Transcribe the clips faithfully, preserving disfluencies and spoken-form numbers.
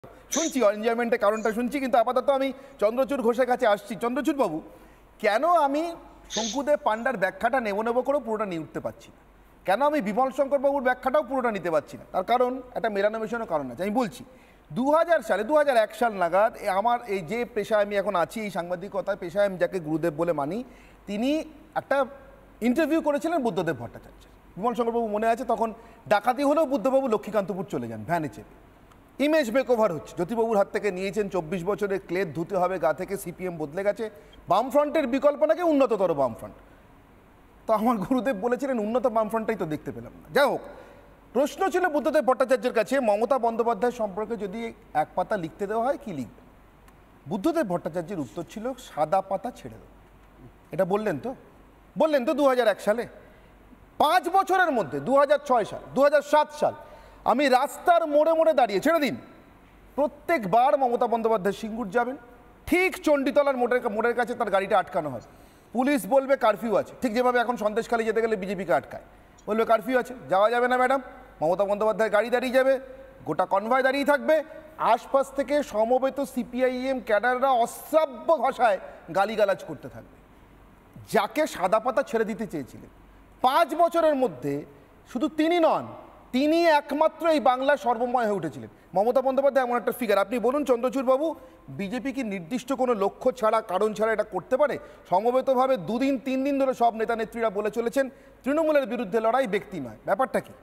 শুনছি এনজয়মেন্টের কারণটা শুনছি, কিন্তু আপাতত আমি চন্দ্রচূড় ঘোষের কাছে আসছি। চন্দ্রচূড় বাবু, কেন আমি শঙ্কুদেব পান্ডার ব্যাখ্যাটা নেব নেব করেও পুরোটা নিয়ে উঠতে পারছি না? কেন আমি বিমল শঙ্কর বাবুর ব্যাখ্যাটাও পুরোটা নিতে পারছি না? তার কারণ একটা মেলানোমেশনের কারণ আছে। আমি বলছি দু হাজার সালে দু হাজার এক সাল নাগাদ আমার এই যে পেশায় আমি এখন আছি, এই সাংবাদিকতার পেশায় আমি যাকে গুরুদেব বলে মানি, তিনি একটা ইন্টারভিউ করেছিলেন বুদ্ধদেব ভট্টাচার্য। বিমল শঙ্করবাবু মনে আছে, তখন ডাকাতি হলেও বুদ্ধবাবু লক্ষ্মীকান্তপুর চলে যান ভ্যানে চেপে। ইমেজ মেকওভার হচ্ছে, জ্যোতিবাবুর হাত থেকে নিয়েছেন চব্বিশ বছরের ক্লেদ ধুতে হবে গা থেকে, সিপিএম বদলে গেছে, বামফ্রন্টের বিকল্প নাকি উন্নততর বামফ্রন্ট। তো আমার গুরুদেব বলেছিলেন উন্নত বামফ্রন্টটাই তো দেখতে পেলাম না। যাই হোক, প্রশ্ন ছিল বুদ্ধদেব ভট্টাচার্যের কাছে, মমতা বন্দ্যোপাধ্যায় সম্পর্কে যদি এক পাতা লিখতে দেওয়া হয় কি লিখবে? বুদ্ধদেব ভট্টাচার্যের উত্তর ছিল সাদা পাতা ছেড়ে দেবো। এটা বললেন তো বললেন তো দু হাজার এক সালে। পাঁচ বছরের মধ্যে দু হাজার ছয় সাল, দু হাজার সাত সাল, আমি রাস্তার মোড়ে মোড়ে দাঁড়িয়ে, ছেড়ে দিন, প্রত্যেকবার মমতা বন্দ্যোপাধ্যায় সিঙ্গুর যাবেন, ঠিক চণ্ডীতলার মোড়ের মোড়ের কাছে তার গাড়িটা আটকানো হয়। পুলিশ বলবে কারফিউ আছে, ঠিক যেভাবে এখন সন্দেশখালী যেতে গেলে বিজেপিকে আটকায়, বলবে কারফিউ আছে, যাওয়া যাবে না ম্যাডাম। মমতা বন্দ্যোপাধ্যায় গাড়ি দাঁড়িয়ে যাবে, গোটা কনভয় দাঁড়িয়ে থাকবে, আশপাশ থেকে সমবেত সিপিআইএম ক্যাডাররা অশ্রাব্য ভাষায় গালিগালাজ করতে থাকবে। যাকে সাদা পাতা ছেড়ে দিতে চেয়েছিলেন, পাঁচ বছরের মধ্যে শুধু তিনি নন, তিনি একমাত্র এই বাংলার সর্বময় হয়ে উঠেছিলেন। মমতা বন্দ্যোপাধ্যায় এমন একটা ফিগার। আপনি বলুন চন্দ্রচূড় বাবু, বিজেপি কি নির্দিষ্ট কোনো লক্ষ্য ছাড়া, কারণ ছাড়া এটা করতে পারে? সমবেতভাবে দুদিন তিন দিন ধরে সব নেতা নেত্রীরা বলে চলেছেন তৃণমূলের বিরুদ্ধে লড়াই, ব্যক্তি নয়। ব্যাপারটা কি?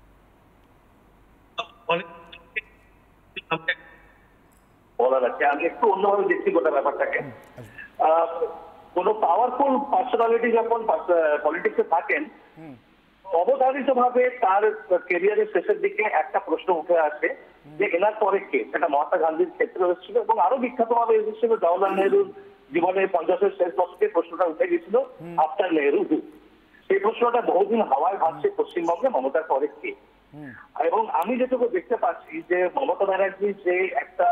বলার আছে, আমি একটু অন্যভাবে দেখছি গোটা ব্যাপারটাকে। কোনো পাওয়ারফুল পার্সোনালিটি যখন পলিটিক্সে থাকেন, অবধারিত ভাবে তার ক্যারিয়ারের শেষের দিকে একটা প্রশ্ন উঠে আসে যে এনার পরে কে। সেটা মহাত্মা গান্ধীর ক্ষেত্রে এসেছিল এবং আরো বিখ্যাত ভাবে এসেছিল জওয়াহরলাল নেহরুর জীবনের পঞ্চাশের শেষ দশকে প্রশ্নটা উঠে গেছিল, আফটার নেহরু হু। সেই প্রশ্নটা বহুদিন হাওয়ায় ভাসছে পশ্চিমবঙ্গে, মমতার পরে কে। এবং আমি যেটুকু দেখতে পাচ্ছি যে মমতা ব্যানার্জি যে একটা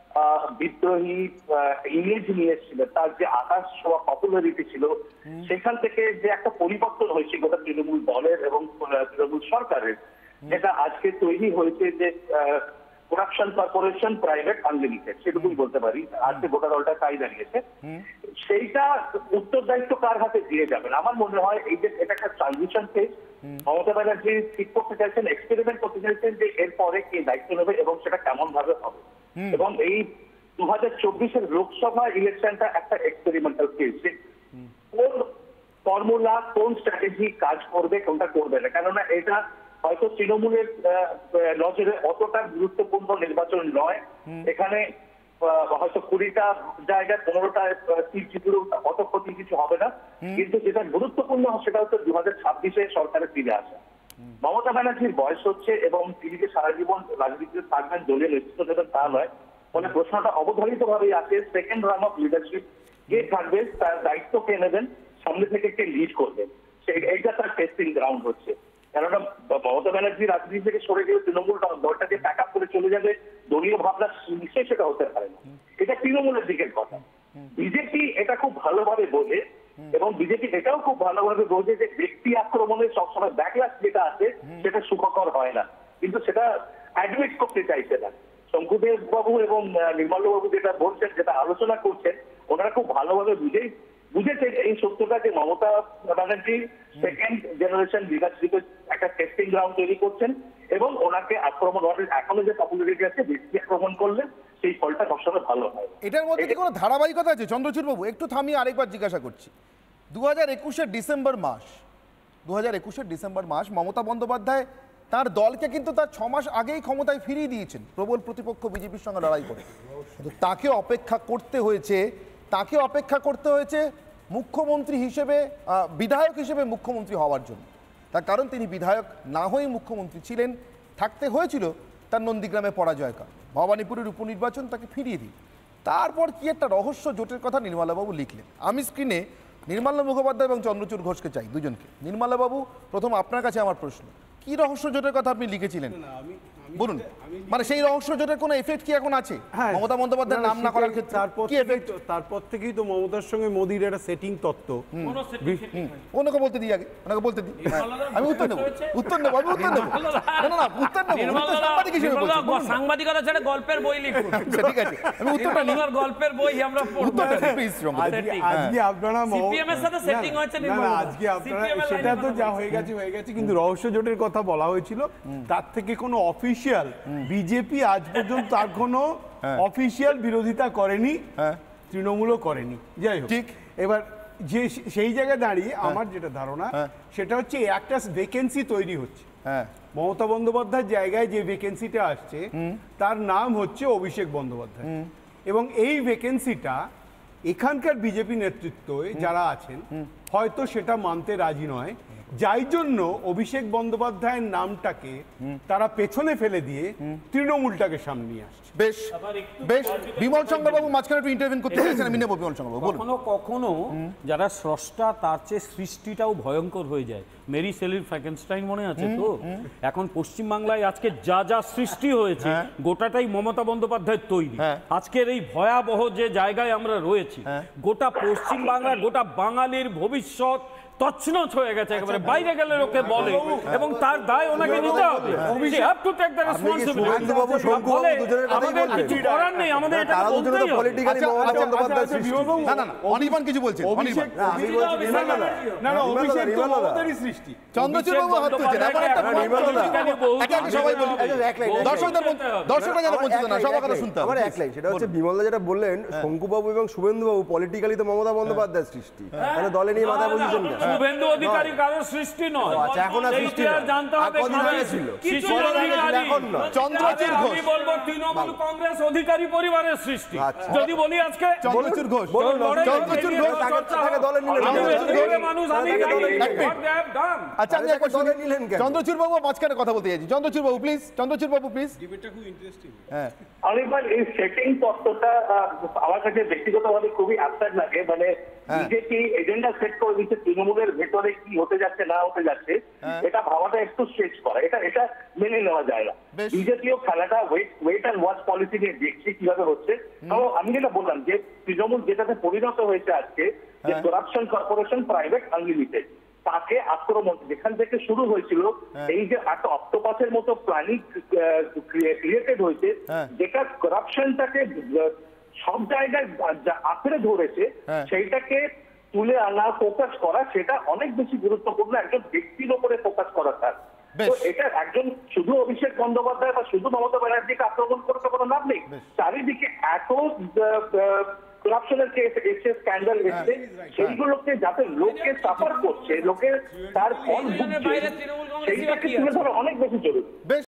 বিদ্রোহী ইমেজ নিয়ে এসেছিল, তার যে আকাশ ছোঁয়া পপুলারিটি ছিল, সেখান থেকে যে একটা পরিবর্তন হয়েছে গোটা তৃণমূল দলের এবং তৃণমূল সরকারের, যেটা আজকে তৈরি হয়েছে যে প্রোডাকশন কর্পোরেশন প্রাইভেট আনলিমিটেড, সেটুকুই বলতে পারি আজকে গোটা দলটা তাই দাঁড়িয়েছে। সেইটা উত্তরদায়িত্ব কার হাতে দিয়ে যাবেন? আমার মনে হয় এই যে এটা একটা ট্রানজিশন ফেজ, মমতা ব্যানার্জি ঠিক করতে চাইছেন, এক্সপেরিমেন্ট করতে চাইছেন যে এরপরে কে দায়িত্ব নেবে এবং সেটা কেমন ভাবে হবে। এবং এই দু হাজার চব্বিশের লোকসভা ইলেকশনটা একটা এক্সপেরিমেন্টাল ফেজ, কোন ফর্মুলা কোন স্ট্র্যাটেজি কাজ করবে, কোনটা করবে না। কেননা এটা হয়তো তৃণমূলের নজরে অতটা গুরুত্বপূর্ণ নির্বাচন নয়। এখানে হয়তো কুড়িটা জায়গায় পনেরোটা সিট জিতলেও অত ক্ষতি কিছু হবে না, কিন্তু যেটা গুরুত্বপূর্ণ সেটা হচ্ছে দু হাজার ছাব্বিশে সরকারে ফিরে আসা। মমতা ব্যানার্জির বয়স হচ্ছে এবং তিনি যে সারা জীবন রাজনীতিতে থাকবেন, দলীয় নেতৃত্ব দেবেন তা নয়। ফলে প্রশ্নটা অবধারিত ভাবেই আছে, সেকেন্ড রান অফ লিডারশিপ কে থাকবে, তার দায়িত্ব কে নেবেন, সামনে থেকে কে লিড করবে, এইটা তার টেস্টিং গ্রাউন্ড হচ্ছে। কেননা মমতা ব্যানার্জি রাজনীতি থেকে সরে গেলে তৃণমূল দলটাকে প্যাক আপ করে চলে যাবে, দলীয় ভাবনা নিশ্চয়ই সেটা হতে পারে না। এটা তৃণমূলের দিকের কথা। বিজেপি এটা খুব ভালোভাবে বোঝে এবং বিজেপি এটাও খুব ভালোভাবে বোঝে যে ব্যক্তি আক্রমণের সবসময় ব্যাকলাস যেটা আছে সেটা সুখকর হয় না, কিন্তু সেটা অ্যাডমিট করতে চাইছে না। শঙ্কুদেব বাবু এবং নির্মল বাবু যেটা বলছেন, যেটা আলোচনা করছেন, ওনারা খুব ভালোভাবে বুঝেই বুঝেছেন এই সত্যটা যে মমতা ব্যানার্জি সেকেন্ড জেনারেশন লিডারশিপের একটা টেস্টিং গ্রাউন্ড তৈরি করছেন এবং ওনাকে আক্রমণ, এখনো যে পপুলারিটি আছে, ব্যক্তি আক্রমণ করলে সেই ফলটা সবসময় ভালো হয়। এটার মধ্যে কি কোনো ধারাবাহিকতা আছে চন্দ্রচূড় বাবু? একটু থামিয়ে আরেকবার জিজ্ঞাসা করছি। দু হাজার একুশের ডিসেম্বর মাস দু হাজার একুশের ডিসেম্বর মাস মমতা বন্দ্যোপাধ্যায় তার দলকে কিন্তু তার ছ মাস আগেই ক্ষমতায় ফিরিয়ে দিয়েছেন প্রবল প্রতিপক্ষ বিজেপির সঙ্গে লড়াই করে। কিন্তু তাকে অপেক্ষা করতে হয়েছে তাকে অপেক্ষা করতে হয়েছে মুখ্যমন্ত্রী হিসেবে, বিধায়ক হিসেবে মুখ্যমন্ত্রী হওয়ার জন্য। তার কারণ তিনি বিধায়ক না হয়েই মুখ্যমন্ত্রী ছিলেন, থাকতে হয়েছিল তার নন্দীগ্রামে পরাজয় কারণ। ভবানীপুরের উপনির্বাচন তাকে ফিরিয়ে দিই। তারপর কি একটা রহস্য জোটের কথা নির্মলাবাবু লিখলেন। আমি স্ক্রিনে নির্মলা মুখোপাধ্যায় এবং চন্দ্রচূড় ঘোষকে চাই, দুজনকে। নির্মলাবাবু, প্রথম আপনার কাছে আমার প্রশ্ন, কি রহস্য জোটের কথা আপনি লিখেছিলেন? আমি বলুন, মানে সেই রহস্য জোটের কোনো এফেক্ট কি এখন আছে হ্যাঁ, মমতা বন্দ্যোপাধ্যায়ের নাম না করার ক্ষেত্রে? তারপর কি থেকেই এফেক্ট? তো- তারপর থেকেই তো মমতার সঙ্গে মোদির একটা সেটিং তত্ত্ব। ওনাকে বলতে দিই আগে, ওনাকে বলতে দিই। হ্যাঁ, আমি উত্তর নেবো, উত্তর নেবো, আমি উত্তর নেবো। না না না, উত্তর নেবো। উনি তো সাংবাদিক হিসেবে বলছেন, বলুন না। সাংবাদিকতা ছেড়ে গল্পের বই লিখুন। আচ্ছা, ঠিক আছে, আমি উত্তরটা নিই। নির্মলার গল্পের বই আমরা পড়বো। উত্তরটা নিই, প্লিজ সম্পাদক। আজকে setting, আজকে আপনারা মম- সিপিএম এর সাথে না, setting না, হয়েছে না, না, নির্মলা। আজকে আপনারা সিপিএম এর সেটা লাইনে তো কথা যা বলছি। হয়ে গেছে হয়ে গেছে, কিন্তু রহস্য জোটের কথা বলা হয়েছিল, তার থেকে কোনো অফিসিয়াল বিজেপি আজ পর্যন্ত তার কোনো অফিসিয়াল বিরোধিতা করেনি, হ্যাঁ। তৃণমূলও করেনি। যাই হোক, ঠিক। এবার যে সেই জায়গায় দাঁড়িয়ে আমার যেটা ধারণা হ্যাঁ। সেটা হচ্ছে একটা ভ্যাকেন্সি তৈরি হচ্ছে হ্যাঁ, মমতা বন্দ্যোপাধ্যায়ের জায়গায় যে ভ্যাকেন্সিটা আসছে তার নাম হচ্ছে অভিষেক বন্দ্যোপাধ্যায়, এবং এই ভ্যাকেন্সিটা এখানকার বিজেপি নেতৃত্বে যারা আছেন হয়তো সেটা মানতে রাজি নয়, যাই জন্য অভিষেক বন্দ্যোপাধ্যায়ের নামটাকে তারা পেছনে ফেলে দিয়ে তৃণমূলটাকে সামনে নিয়ে আসছে। বেশ বেশ বিমল শঙ্কর বাবু মাঝখানে একটু ইন্টারভিউ করতে চাইছেন, আমি নেবো বিমল শঙ্কর বাবু, বলুন। কখনো কখনো যারা স্রষ্টা তার চেয়ে সৃষ্টিটাও ভয়ঙ্কর হয়ে যায়। মেরি সেলির ফ্র্যাকেনস্টাইন মনে আছে তো? এখন পশ্চিমবাংলায় আজকে যা যা সৃষ্টি হয়েছে গোটাটাই মমতা বন্দ্যোপাধ্যায়ের তৈরি। হ্যাঁ। আজকের এই ভয়াবহ যে জায়গায় আমরা রয়েছি, গোটা পশ্চিমবাংলা, গোটা বাঙালির ভবিষ্যৎ তছনছ হয়ে গেছে একেবারে। বাইরে গেলে লোকে বলে, এবং তার দায় ওনাকে নিতে হবে। They have to take the responsibility। শুভেন্দুবাবু, শঙ্কুবাবু বলে দুজনের কথাই আমাদের বললেন। কিছু করার নেই, আমাদের এটা তারা দুজনে তো বলতেই হবে। পলিটিক্যালি আচ্ছা, মমতা আচ্ছা, বন্দ্যোপাধ্যায়ের আচ্ছা, সৃষ্টি। বিমলবাবু, না না না, অনির্বাণ কিছু বলছেন, অনির্বাণ। না, আমি বলছি নির্মলদা, না না, নির্মলদা, অভিষেক তো নির্মলদা। মমতারই সৃষ্টি। চন্দ্রচূড় বাবু হাত তুলছেন, এখন একটা না, নির্মলদা। একে একে সবাই বলুন। এক লাইন, এক লাইন। দর্শকদের বল- দর্শকরা যেন আমার বলছেন এক না, লাইন, সবার এক কথা লাইন। শুনতে হবে। আমার এক লাইন, সেটা হচ্ছে বিমলদা যেটা বললেন শঙ্কুবাবু এবং শুভেন্দুবাবু পলিটিক্যালি তো মমতা বন্দ্যোপাধ্যায়ের সৃষ্টি, তাহলে দলে নিয়ে মাথায় পজিশন কেন? শুভেন্দু অধিকারী কারোর সৃষ্টি নয়। আচ্ছা, এখন আর এই সৃষ্টি ইতিহাস নয়। জানতে আর হবে। কদিন আগে ছিল? শিশু কদিন আগে ছিল, অধিকারী। এখন নয়। চন্দ্রচূড় আচ্ছা, ঘোষ। আমি বলবো তৃণমূল কংগ্রেস অধিকারী পরিবারের সৃষ্টি। আচ্ছা। যদি বলি আজকে চন্দ্রচূড় ঘোষ। বলুন না, লড়াই চন্দ্রচূড় এগিয়ে ঘোষ, চর্চা তাকে- তাকে হোক। দলে নিলেন। আমি চন্দ্রচূড় বেশি ঘোষ। মানুষ, আমি তাকে জানি দলে নিলেন। what they have done। আচ্ছা, আমি তাকে একবার দলে শুনি। নিলেন কেন? চন্দ্রচূড় বাবু মাঝখানে কথা বলতে চাইছি। চন্দ্রচূড় বাবু প্লিজ, চন্দ্রচূড় বাবু প্লিজ। হ্যাঁ, অনেকবার এই সেটিং তত্ত্বটা আহ, আমার কাছে ব্যক্তিগতভাবে খুবই আফসার লাগে। মানে বিজেপি এজেন্ডা সেট করে দিচ্ছে তৃণমূলের ভেতরে কি হতে যাচ্ছে না হতে যাচ্ছে, এটা ভাবাটা একটু স্ট্রেচ করা, এটা এটা মেনে নেওয়া যায় না। বেশ। বিজেপিও খেলাটা wait wait and watch policy নিয়ে দেখছে কিভাবে হচ্ছে। তো আমি যেটা বললাম যে তৃণমূল যেটাতে পরিণত হয়েছে আজকে, যে করাপশন কর্পোরেশন প্রাইভেট আনলিমিটেড, তাকে আক্রমণ যেখান থেকে শুরু হয়েছিল, এই যে একটা অক্টোপাসের মতো প্ল্যানিং ক্রিয়েটেড হয়েছে, হ্যাঁ। যেটা করাপশনটাকে সব জায়গায় যা- আঁকড়ে ধরেছে, হ্যাঁ। সেইটাকে তুলে আনা, ফোকাস করা, সেটা অনেক বেশি গুরুত্বপূর্ণ একজন ব্যক্তির উপরে ফোকাস করা তার। বেশ। তো এটা একজন শুধু অভিষেক বন্দ্যোপাধ্যায় বা শুধু মমতা ব্যানার্জিকে আক্রমণ করতে কোনো লাভ নেই। চারিদিকে এত করাপশনের কেস এসছে, স্ক্যান্ডাল এসছে, সেইগুলোকে যাতে লোককে সাফার করছে, লোকে তার ফল ভুগছে, বাইরে তৃণমূল কংগ্রেসীরা সেইটাকে কি তুলে আছে? ধরা অনেক বেশি জরুরি। বেশ